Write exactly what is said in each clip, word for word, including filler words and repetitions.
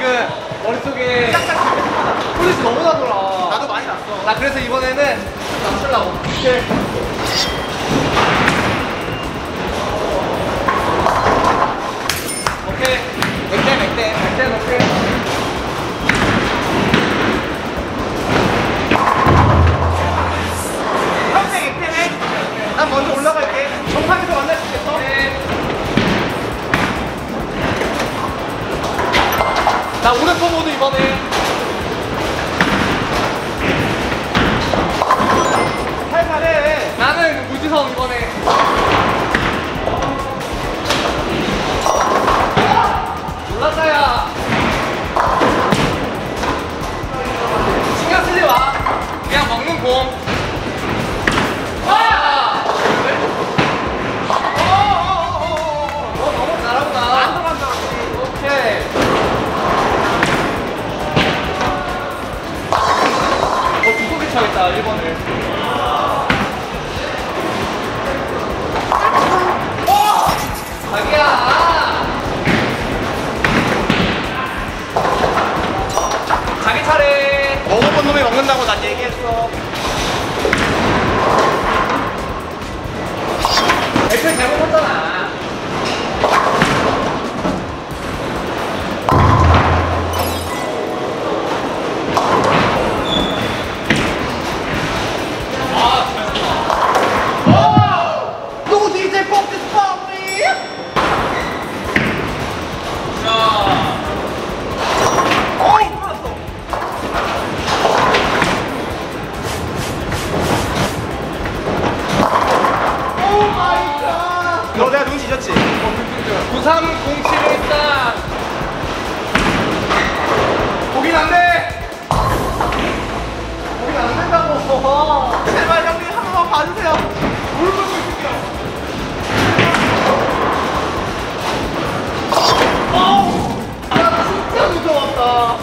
지금 머릿속에 폴리스 너무 나더라. 나도 많이 났어. 나 그래서 이번에는 좀 낮추려고. 오케이. 오케이. 맥댐 맥댐 맥댐 오케이. 평생 맥댐해. 난 먼저 올라갈게. 정상에서 만날 수 있겠어? 네. 나 오른손 모드 이번에. 살살해. 나는 무지성 이번에. 놀랐다야. 신경 쓰지 마. 그냥 먹는 공. 와! 너 너무 잘하구나. 안 들어간다. 오케이. 어, 두 곡이 차겠다, 일 번을. 자기야! 자기 차례! 먹어본 놈이 먹는다고 난 얘기했어. 애플 잘못했잖아. No 디제이 Focus Family. 어이 들어왔어. 오 마이 갓. 너 내가 눈 지졌지? 구삼공칠일단 거긴 안 돼! 거긴 안 된다고! 제발 형님 한 번만 봐주세요. 울고 있을게요. 어우! 나 진짜 무서웠다.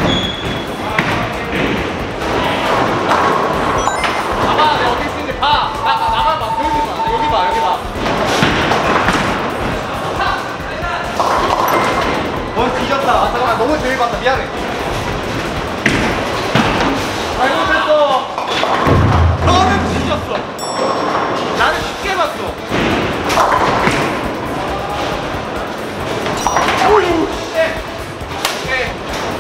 봐봐, 내가 어디 있는지 봐. 나, 나, 나만 봐. 조용히 봐. 여기 봐, 여기 봐. 넌 뒤졌다. 아, 잠깐만. 너무 재미 봤다. 미안해. 잘못했어. 너는 뒤졌어. 나는 쉽게 봤어. 오유! 네. 오케이.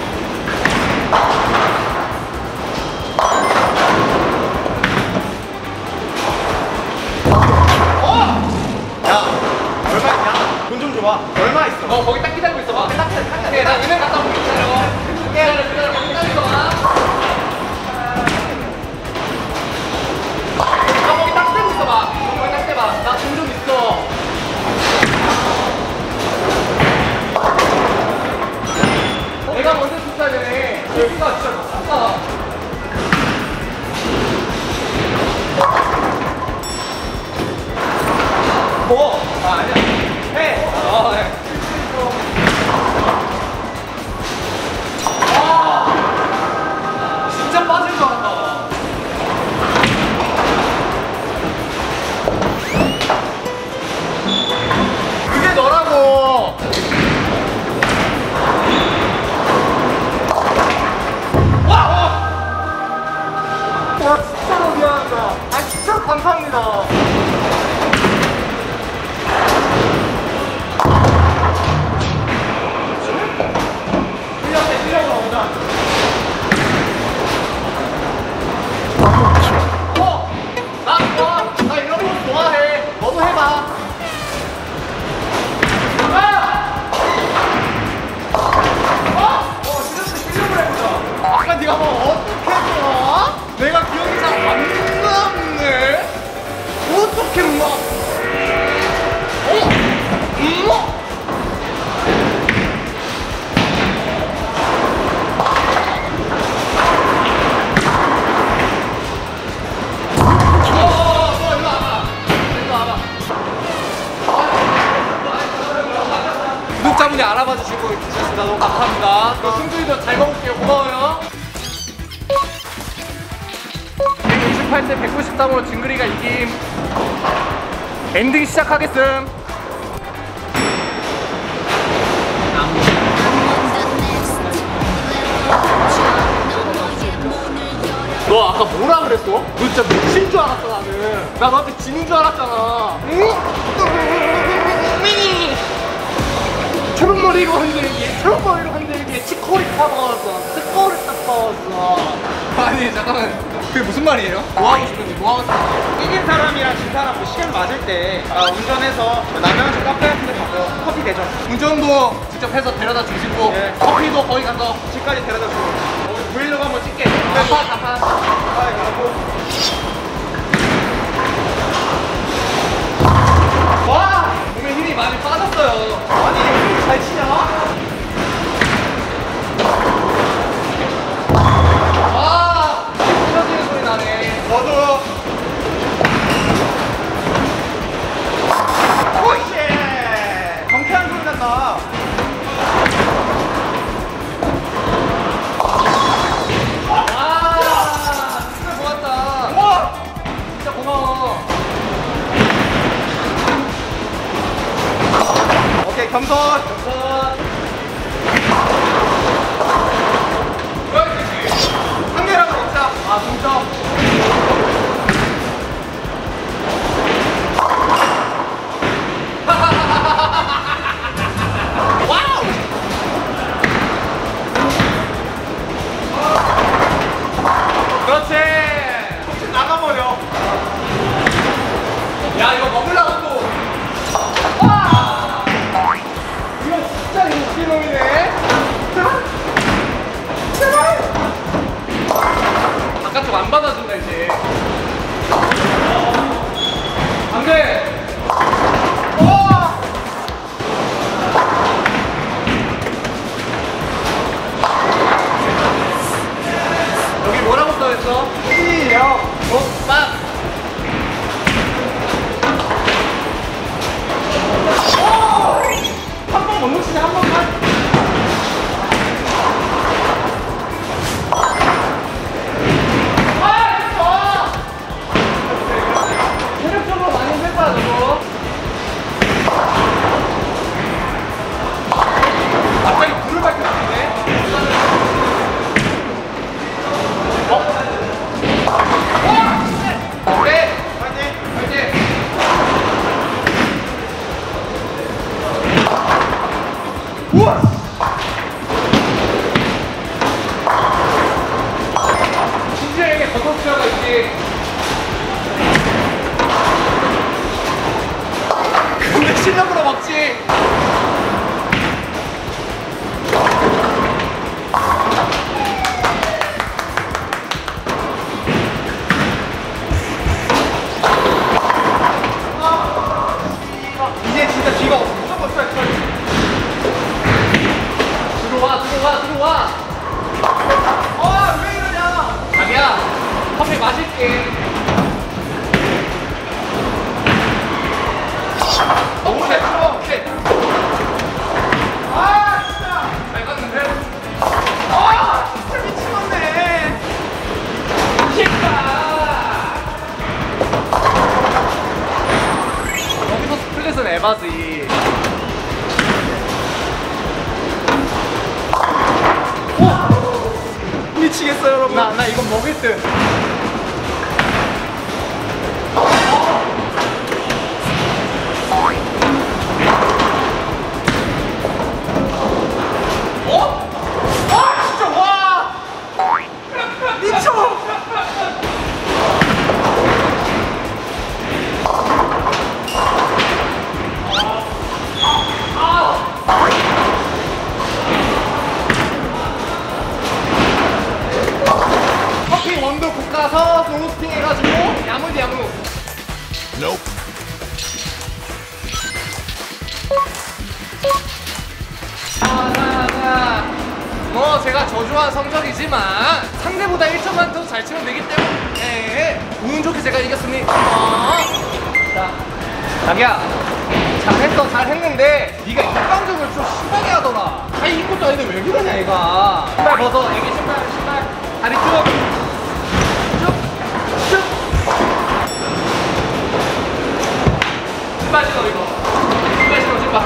야, 얼마 있냐? 돈 좀 줘봐. 얼마 있어? 너 거기 딱 기다리고 있어봐. 딱, 딱, 딱. 오케이, 나 은행 갔다 올게. 기다려. 기다려, 기다려. 거기 기다리고 와. 너 거기 딱 대고 있어봐. 거기 딱 대봐. 나 돈 좀 있어. 내가 먼저 줬어야 되네. 여기가 진짜 좋다. 뭐? 아, 아니야. 해. 어, 네. 와, 진짜 빠질 것 같다. 그게 너라고. 와! 와, 진짜로 미안하다. 아, 진짜 감사합니다. 어! 나 좋아. 나 이런 거 좋아해. 너도 해봐. 아! 어? 어, 시즌 실력을 해보자. 아까 네가 뭐 어떻게 했어? 내가 기억이 잘 안 남네. 어떻게 막? 어? 음? 구독자분이 알아봐 주시고 계셨습니다. 너무 감사합니다. 또 승준이도 잘 먹을게요. 고마워요. 백육십팔 대 백구십삼으로 징그리가 이김. 엔딩 시작하겠음. I'm on the next 잘했어? 너 진짜 미친 줄 알았어 나는. 나 너한테 지는 줄 알았잖아. 응? 초록머리로 흔들기, 초록머리로 흔들기, 치코리 타버스, 치코리 타버스. 아니 잠깐만, 그게 무슨 말이에요? 뭐 하고 싶은지, 뭐 하고 싶은지. 이긴 사람이랑 진 사람 뭐 시간 맞을 때 아, 운전해서 남양주 카페 같은 데 가서 커피 대접. 운전도 직접 해서 데려다 주시고 네. 커피도 거기 가서 집까지 데려다 주고. 우리 브이로그 한번 찍게. 가파 가파. 아, 이러고. 와! 몸에 힘이 많이 빠졌어요. 아니, 이렇게 잘 치냐? 와! 부러지는 소리 나네. 저도. 오이씨! 경쾌한 소리 난다. 아! 진짜 고맙다. 우와! 진짜 고마워. 오케이, 겸손. 우선 한 개라도 먹자. 아 진짜? 와우! 그렇지! 혹시 나가버려. 야 이거 먹으려고 또! 와! 이거 진짜 웃긴 놈이네? 바깥쪽 안 받아준다 이제. 안돼! 와! 여기 뭐라고 써있어? 이요. 어? 빡! 한 번 못 놓치네, 한 번만. 체력적으로 많이 힘들다 저거. 갑자기 불을 밝혔는데? 어? 와! 오케이! 파이팅. 파이팅! 우와! 신지에게 버섯 필요가 있지. 근데 실력으로 먹지. 이제 진짜 뒤가 없어. 무조건 스트라이크 쳐야지. 들어와 들어와 들어와. 아, 왜 이러냐? 자기야 커피 마실게. 너무 잘 들어. 오케이. 아, 진짜. 잘 갔는데? 아, 진짜 미치겠네. 여기서 스플릿은 에바지. 미치겠어요, 여러분. 나, 나 이건 먹을 듯. 어? 아, 진짜 와. 미쳐. 커피 원두 볶아서 로스팅 해가지고 야무지 야무. 하나, 뭐 제가 저조한 성적이지만 상대보다 일 점만 더 잘 치면 되기 때문에 운 좋게 제가 이겼습니다. 자, 자기야 잘했어 잘했는데 네가 일방적으로 좀 심하게 하더라. 아니 이것도 아닌데 왜 그러냐 얘가. 신발 벗어. 애기 신발 신발 다리 쭉쭉쭉 신발 신어 이거. 신발 신어 신발.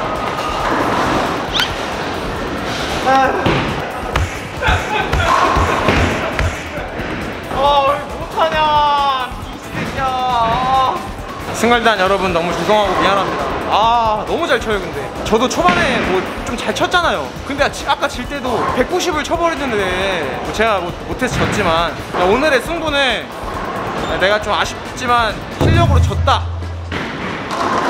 아, 왜 못하냐. 승갈단 여러분 너무 죄송하고 미안합니다. 아 너무 잘 쳐요. 근데 저도 초반에 뭐 좀 잘 쳤잖아요. 근데 지- 아까 질 때도 백구십을 쳐버렸는데 뭐 제가 뭐, 못해서 졌지만 오늘의 승부는 내가 좀 아쉽지만 실력으로 졌다.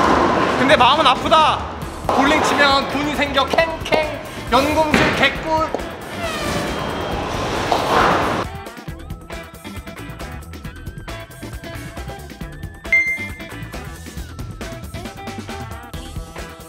근데 마음은 아프다. 볼링 치면 돈이 생겨 캥캥 연금술 개꿀